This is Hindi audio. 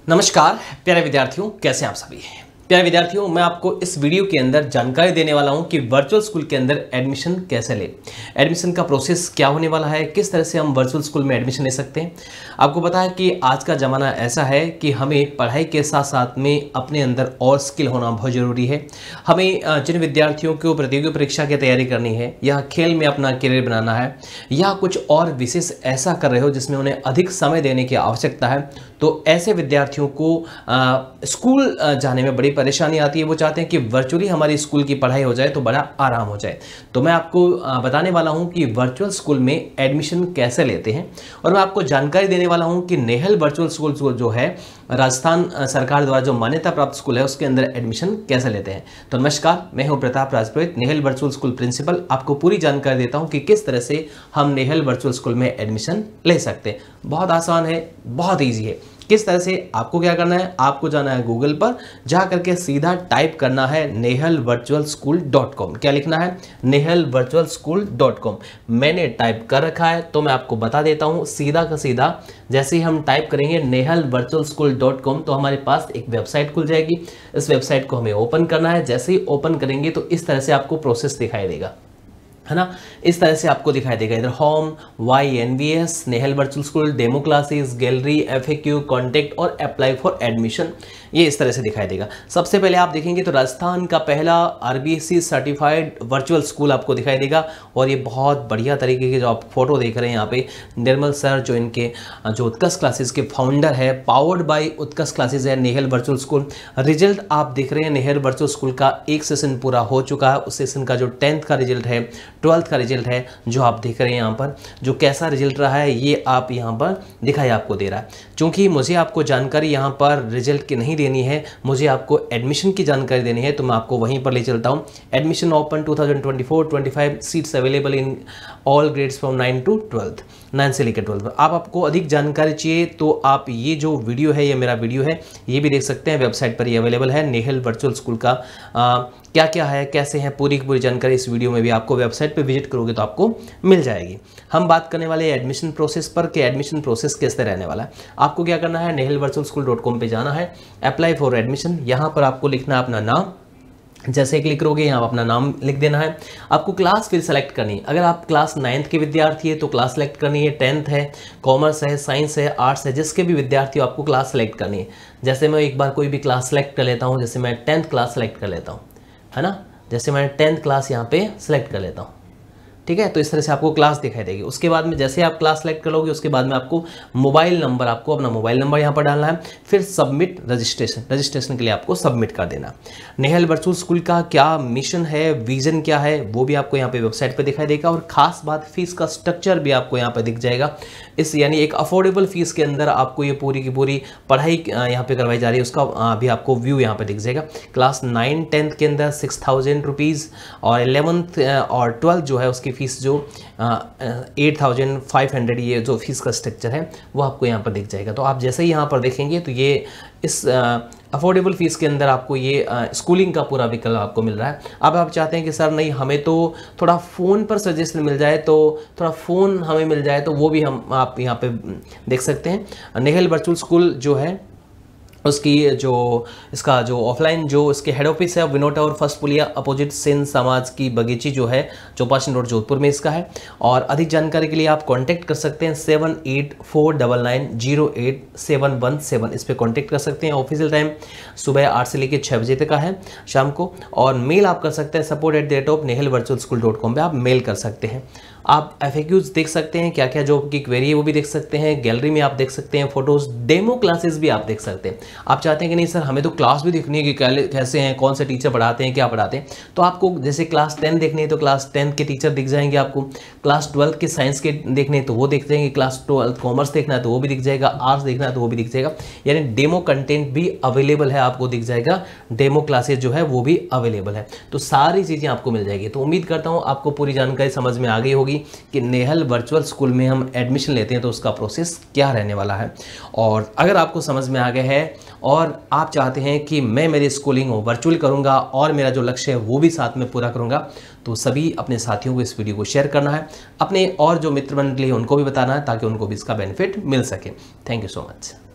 नमस्कार प्यारे विद्यार्थियों, कैसे हैं आप सभी। प्यारे विद्यार्थियों, मैं आपको इस वीडियो के अंदर जानकारी देने वाला हूं कि वर्चुअल स्कूल के अंदर एडमिशन कैसे लें, एडमिशन का प्रोसेस क्या होने वाला है, किस तरह से हम वर्चुअल स्कूल में एडमिशन ले सकते हैं। आपको पता है कि आज का ज़माना ऐसा है कि हमें पढ़ाई के साथ साथ में अपने अंदर और स्किल होना बहुत ज़रूरी है। हमें जिन विद्यार्थियों को प्रतियोगी परीक्षा की तैयारी करनी है या खेल में अपना करियर बनाना है या कुछ और विशेष ऐसा कर रहे हो जिसमें उन्हें अधिक समय देने की आवश्यकता है, तो ऐसे विद्यार्थियों को स्कूल जाने में बड़ी परेशानी आती है। वो चाहते हैं कि वर्चुअली हमारी स्कूल की पढ़ाई हो जाए तो बड़ा आराम हो जाए। तो मैं आपको बताने वाला हूं कि वर्चुअल स्कूल में एडमिशन कैसे लेते हैं, और मैं आपको जानकारी देने वाला हूं कि नेहल वर्चुअल स्कूल जो है राजस्थान सरकार द्वारा जो मान्यता प्राप्त स्कूल है उसके अंदर एडमिशन कैसे लेते हैं। तो नमस्कार, मैं हूं Pratap Rajpurohit, Nehal virtual school principal. आपको पूरी जानकारी देता हूं कि किस तरह से हम नेहल वर्चुअल स्कूल में एडमिशन ले सकते हैं। बहुत आसान है, बहुत ईजी है। किस तरह से, आपको क्या करना है, आपको जाना है गूगल पर, जा करके सीधा टाइप करना है nehalvirtualschool.com। क्या लिखना है? nehalvirtualschool.com। मैंने टाइप कर रखा है तो मैं आपको बता देता हूं सीधा का सीधा। जैसे ही हम टाइप करेंगे nehalvirtualschool.com तो हमारे पास एक वेबसाइट खुल जाएगी। इस वेबसाइट को हमें ओपन करना है। जैसे ही ओपन करेंगे तो इस तरह से आपको प्रोसेस दिखाई देगा, है ना। इस तरह से आपको दिखाई देगा इधर home, YNVS, Nehal virtual school, demo classes, gallery, FAQ, contact और अप्लाई फॉर एडमिशन। ये इस तरह से दिखाई देगा। सबसे पहले आप देखेंगे तो राजस्थान का पहला RBC सर्टिफाइड वर्चुअल स्कूल आपको दिखाई देगा। और ये बहुत बढ़िया तरीके के जो आप फोटो देख रहे हैं यहाँ पे, निर्मल सर जो इनके जो उत्कर्ष क्लासेस के फाउंडर है, पावर्ड बाय उत्कर्ष क्लासेस है नेहल वर्चुअल स्कूल। रिजल्ट आप देख रहे हैं नेहल वर्चुअल स्कूल का एक सेशन पूरा हो चुका है। उस सेशन का जो 10th का रिजल्ट है, 12th का रिजल्ट है, जो आप देख रहे हैं यहाँ पर, जो कैसा रिजल्ट रहा है ये आप यहाँ पर दिखाई आपको दे रहा है। क्योंकि मुझे आपको जानकारी यहाँ पर रिजल्ट की नहीं देनी है, मुझे आपको एडमिशन की जानकारी देनी है, तो मैं आपको वहीं पर ले चलता हूँ। Admission open 2024-25 seats available in all grades from 9 to 12th, 9 से लेकर 12th। आपको अधिक जानकारी चाहिए तो आप ये जो वीडियो है, ये मेरा वीडियो है, ये भी देख सकते हैं। वेबसाइट पर ये अवेलेबल है नेहल वर्चुअल स्कूल का क्या क्या है, कैसे है, पूरी की पूरी जानकारी इस वीडियो में भी आपको वेबसाइट पे विजिट करोगे तो आपको मिल जाएगी। हम बात करने वाले एडमिशन प्रोसेस पर कि एडमिशन प्रोसेस कैसे रहने वाला है। आपको क्या करना है, nehalvirtualschool.com पे जाना है, अप्लाई फॉर एडमिशन। यहाँ पर आपको लिखना है अपना नाम। जैसे क्लिक करोगे यहाँ अपना नाम लिख देना है। आपको क्लास फिर सेलेक्ट करनी है। अगर आप क्लास 9th के विद्यार्थी है तो क्लास सेलेक्ट करनी है। 10th है, कॉमर्स है, साइंस है, आर्ट्स है, जिसके भी विद्यार्थी हो आपको क्लास सेलेक्ट करनी है। जैसे मैं एक बार कोई भी क्लास सेलेक्ट कर लेता हूँ, जैसे मैं 10th क्लास सेलेक्ट कर लेता हूँ, है ना। जैसे मैं 10th क्लास यहाँ पे सेलेक्ट कर लेता हूँ, ठीक है। तो इस तरह से आपको क्लास दिखाई देगी। उसके बाद में जैसे आप क्लास सेलेक्ट करोगे उसके बाद में आपको मोबाइल नंबर, आपको अपना मोबाइल नंबर यहाँ पर डालना है। फिर सबमिट रजिस्ट्रेशन के लिए आपको सबमिट कर देना। नेहल वर्चुअल स्कूल का क्या मिशन है, विजन क्या है, वो भी आपको यहाँ पे वेबसाइट पे दिखाई देगा। और खास बात, फीस का स्ट्रक्चर भी आपको यहाँ पे दिख जाएगा। इस यानी एक अफोर्डेबल फीस के अंदर आपको ये पूरी की पूरी पढ़ाई यहाँ पे करवाई जा रही है, उसका भी आपको व्यू यहाँ पे दिख जाएगा। क्लास 9, 10th के अंदर 6000 रुपीज़ और 11th और 12th जो है उसकी फीस जो 8500, ये जो फीस का स्ट्रक्चर है वो आपको यहाँ पर दिख जाएगा। तो आप जैसे ही यहाँ पर देखेंगे तो ये इस अफोर्डेबल फीस के अंदर आपको ये स्कूलिंग का पूरा विकल्प आपको मिल रहा है। अब आप चाहते हैं कि सर नहीं, हमें तो थोड़ा फ़ोन पर सजेशन मिल जाए, तो थोड़ा फ़ोन हमें मिल जाए, तो वो भी आप यहाँ पे देख सकते हैं। नेहल वर्चुअल स्कूल जो है उसकी जो इसका जो ऑफलाइन जो इसके हेड ऑफिस है विनोद टावर फर्स्ट पुलिया अपोजिट सेन समाज की बगीची जो है चौपासी रोड जोधपुर में इसका है। और अधिक जानकारी के लिए आप कांटेक्ट कर सकते हैं 7849908717। इस पर कांटेक्ट कर सकते हैं। ऑफिशियल टाइम सुबह 8 से लेकर 6 बजे तक का है शाम को। और मेल आप कर सकते हैं support@nehalvirtualschool.com पे आप मेल कर सकते हैं। आप FAQs देख सकते हैं, क्या क्या जो आपकी क्वेरी है वो भी देख सकते हैं। गैलरी में आप देख सकते हैं फोटोज, डेमो क्लासेस भी आप देख सकते हैं। आप चाहते हैं कि नहीं सर हमें तो क्लास भी देखनी है कि कैसे हैं, कौन से टीचर पढ़ाते हैं, क्या पढ़ाते हैं, तो आपको जैसे क्लास 10 देखनी है तो क्लास 10 के टीचर दिख जाएंगे आपको। क्लास 12 के साइंस के देखने हैं तो वो दिख जाएंगे। क्लास 12 कॉमर्स देखना है तो वो भी दिख जाएगा। आर्ट्स देखना है तो वो भी दिख जाएगा। यानी डेमो कंटेंट भी अवेलेबल है, आपको दिख जाएगा। डेमो क्लासेज जो है वो भी अवेलेबल है। तो सारी चीज़ें आपको मिल जाएगी। तो उम्मीद करता हूँ आपको पूरी जानकारी समझ में आ गई होगी कि नेहल वर्चुअल स्कूल में हम एडमिशन लेते हैं तो उसका प्रोसेस क्या रहने वाला है। और अगर आपको समझ में आ गया है और आप चाहते हैं कि मैं मेरी स्कूलिंग वर्चुअल करूंगा और मेरा जो लक्ष्य है वो भी साथ में पूरा करूंगा, तो सभी अपने साथियों को इस वीडियो को शेयर करना है। अपने और जो मित्र मंडली है उनको भी बताना है ताकि उनको भी इसका बेनिफिट मिल सके। Thank you so much.